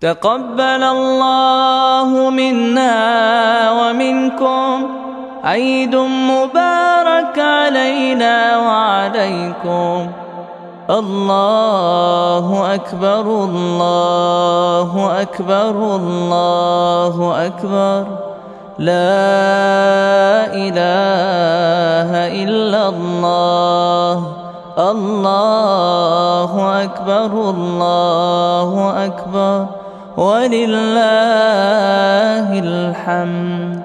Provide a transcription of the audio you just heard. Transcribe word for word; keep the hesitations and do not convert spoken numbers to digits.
تقبل الله منا ومنكم، عيد مبارك علينا وعليكم. الله أكبر الله أكبر الله أكبر، لا إله إلا الله. الله أكبر الله أكبر ولله الحمد.